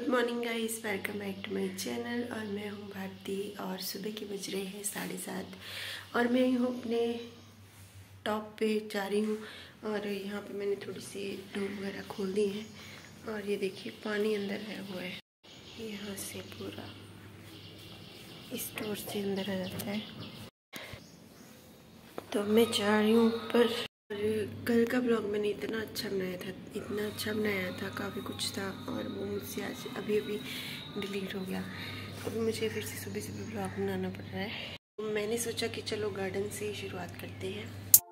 Good morning guys, welcome back to my channel. और मैं हूं भारती और सुबह के बज रहे हैं 7:30 और मैं हूं अपने टॉप पे जा रही हूं। और यहाँ पे मैंने थोड़ी सी डोर वगैरह खोल दी हैं और ये देखिए पानी अंदर है हुआ है, यहाँ से पूरा स्टोर से अंदर आ जाता है। तो मैं जा रही हूँ ऊपर। कल का ब्लॉग मैंने इतना अच्छा बनाया था, काफ़ी कुछ था और वो मुझसे आज अभी डिलीट हो गया। अभी मुझे फिर से सुबह ब्लॉग बनाना पड़ रहा है। तो मैंने सोचा कि चलो गार्डन से ही शुरुआत करते हैं।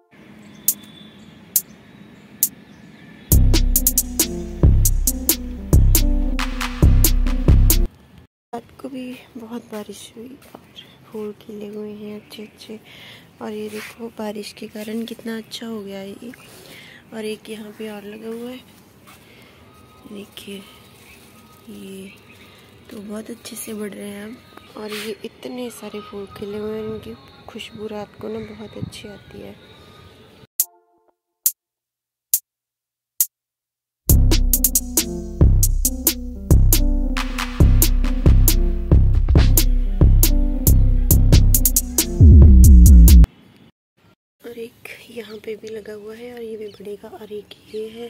रात को भी बहुत बारिश हुई और फूल खिले हुए हैं अच्छे। और ये देखो बारिश के कारण कितना अच्छा हो गया है ये। और एक यहाँ पे और लगा हुआ है, देखिए ये तो बहुत अच्छे से बढ़ रहे हैं अब। और ये इतने सारे फूल खिले हुए हैं, इनकी खुशबू रात को ना बहुत अच्छी आती है। और एक यहाँ पे भी लगा हुआ है और ये भी बढ़ेगा। और एक ये है,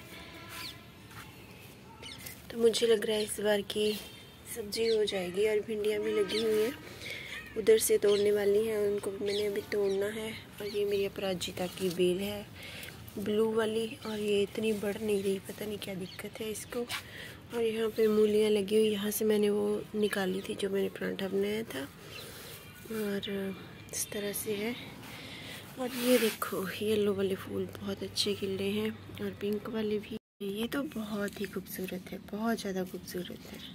तो मुझे लग रहा है इस बार की सब्जी हो जाएगी। और भिंडियाँ भी लगी हुई हैं, उधर से तोड़ने वाली हैं, उनको मैंने अभी तोड़ना है। और ये मेरी अपराजिता की बेल है ब्लू वाली, और ये इतनी बढ़ नहीं रही, पता नहीं क्या दिक्कत है इसको। और यहाँ पे मूलियाँ लगी हुई, यहाँ से मैंने वो निकाली थी जो मैंने पराठा बनाया था। और इस तरह से है। और ये देखो येलो वाले फूल बहुत अच्छे खिल रहे हैं और पिंक वाले भी। ये तो बहुत ही खूबसूरत है, बहुत ज़्यादा खूबसूरत है।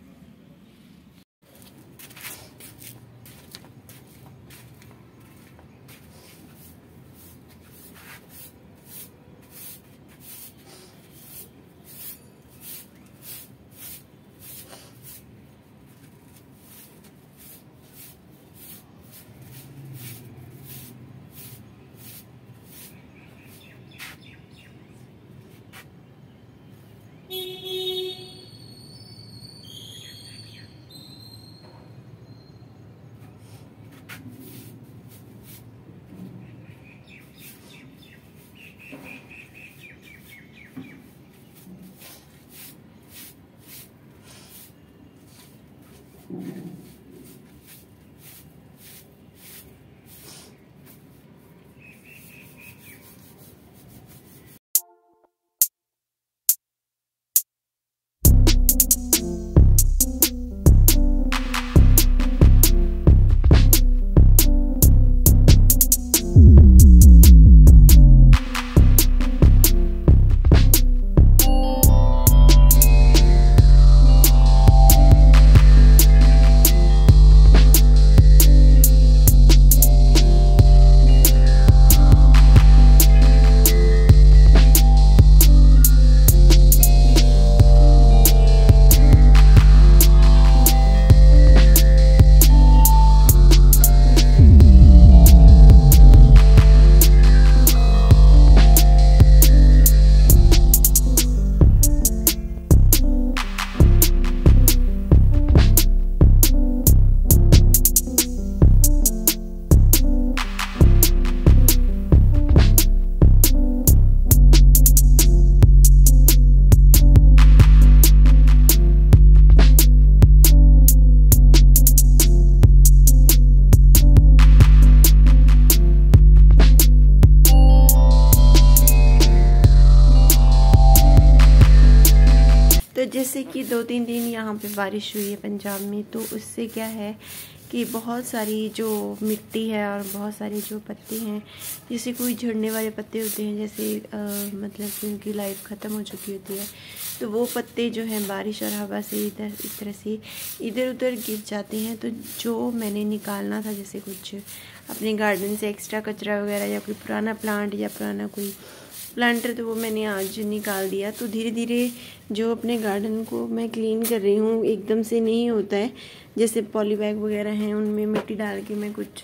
तो जैसे कि 2-3 दिन यहाँ पे बारिश हुई है पंजाब में, तो उससे क्या है कि बहुत सारी जो मिट्टी है और बहुत सारे जो पत्ते हैं, जैसे कोई झड़ने वाले पत्ते होते हैं, जैसे मतलब कि उनकी लाइफ ख़त्म हो चुकी होती है, तो वो पत्ते जो हैं बारिश और हवा से इस तरह से इधर उधर गिर जाते हैं। तो जो मैंने निकालना था, जैसे कुछ अपने गार्डन से एक्स्ट्रा कचरा वगैरह या कोई पुराना प्लांट या पुराना कोई प्लांटर, तो वो मैंने आज निकाल दिया। तो धीरे धीरे जो अपने गार्डन को मैं क्लीन कर रही हूँ, एकदम से नहीं होता है। जैसे पॉली बैग वगैरह हैं, उनमें मिट्टी डाल के मैं कुछ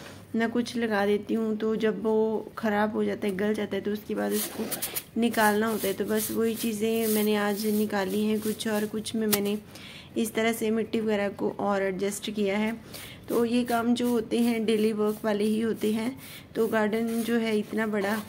ना कुछ लगा देती हूँ, तो जब वो ख़राब हो जाता है, गल जाता है, तो उसके बाद उसको निकालना होता है। तो बस वही चीज़ें मैंने आज निकाली हैं कुछ, और कुछ में मैंने इस तरह से मिट्टी वगैरह को और एडजस्ट किया है। तो ये काम जो होते हैं डेली वर्क वाले ही होते हैं। तो गार्डन जो है इतना बड़ा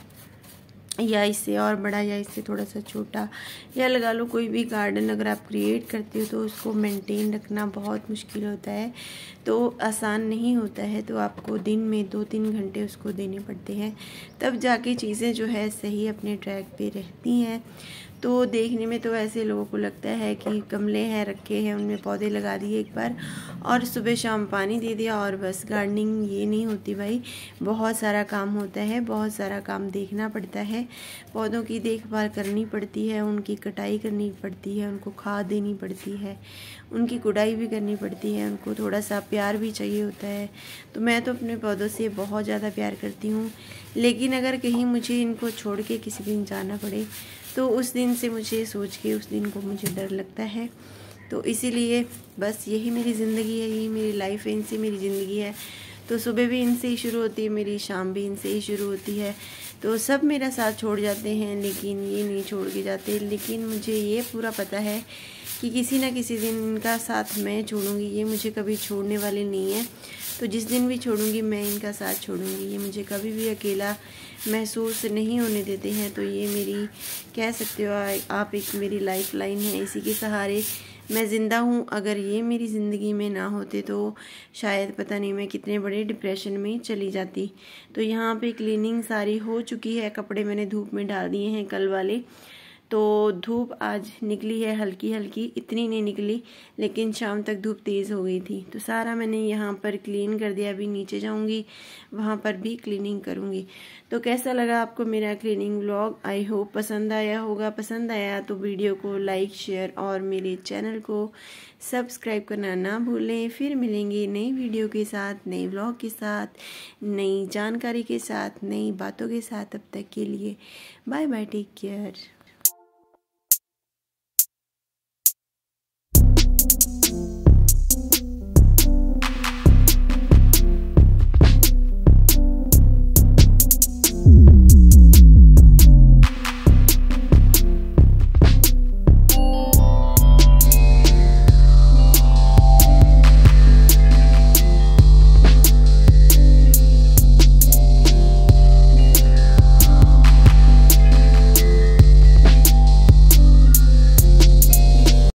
या इससे और बड़ा या इससे थोड़ा सा छोटा, या लगा लो कोई भी गार्डन अगर आप क्रिएट करते हो तो उसको मेंटेन रखना बहुत मुश्किल होता है, तो आसान नहीं होता है। तो आपको दिन में 2-3 घंटे उसको देने पड़ते हैं, तब जाके चीज़ें जो है सही अपने ट्रैक पे रहती हैं। तो देखने में तो ऐसे लोगों को लगता है कि गमले हैं रखे हैं, उनमें पौधे लगा दिए एक बार और सुबह शाम पानी दे दिया और बस। गार्डनिंग ये नहीं होती भाई, बहुत सारा काम होता है, बहुत सारा काम देखना पड़ता है। पौधों की देखभाल करनी पड़ती है, उनकी कटाई करनी पड़ती है, उनको खाद देनी पड़ती है, उनकी गुड़ाई भी करनी पड़ती है, उनको थोड़ा सा प्यार भी चाहिए होता है। तो मैं तो अपने पौधों से बहुत ज़्यादा प्यार करती हूँ, लेकिन अगर कहीं मुझे इनको छोड़ के किसी दिन जाना पड़े तो उस दिन से मुझे सोच के उस दिन को मुझे डर लगता है। तो इसीलिए बस यही मेरी ज़िंदगी है, यही मेरी लाइफ है, इनसे मेरी ज़िंदगी है। तो सुबह भी इनसे ही शुरू होती है मेरी, शाम भी इनसे ही शुरू होती है। तो सब मेरा साथ छोड़ जाते हैं लेकिन ये नहीं छोड़ के जाते। लेकिन मुझे ये पूरा पता है कि किसी न किसी दिन इनका साथ मैं छोड़ूंगी, ये मुझे कभी छोड़ने वाले नहीं है। तो जिस दिन भी छोड़ूंगी मैं इनका साथ छोड़ूंगी, ये मुझे कभी भी अकेला महसूस नहीं होने देते हैं। तो ये मेरी कह सकते हो आप एक मेरी लाइफ लाइन है, इसी के सहारे मैं ज़िंदा हूँ। अगर ये मेरी ज़िंदगी में ना होते तो शायद पता नहीं मैं कितने बड़े डिप्रेशन में चली जाती। तो यहाँ पे क्लीनिंग सारी हो चुकी है, कपड़े मैंने धूप में डाल दिए हैं कल वाले। तो धूप आज निकली है हल्की हल्की, इतनी नहीं निकली, लेकिन शाम तक धूप तेज़ हो गई थी। तो सारा मैंने यहाँ पर क्लीन कर दिया। अभी नीचे जाऊँगी, वहाँ पर भी क्लीनिंग करूँगी। तो कैसा लगा आपको मेरा क्लीनिंग व्लॉग? आई होप पसंद आया होगा। पसंद आया तो वीडियो को लाइक, शेयर और मेरे चैनल को सब्सक्राइब करना ना भूलें। फिर मिलेंगे नई वीडियो के साथ, नई व्लॉग के साथ, नई जानकारी के साथ, नई बातों के साथ। तब तक के लिए बाय बाय, टेक केयर।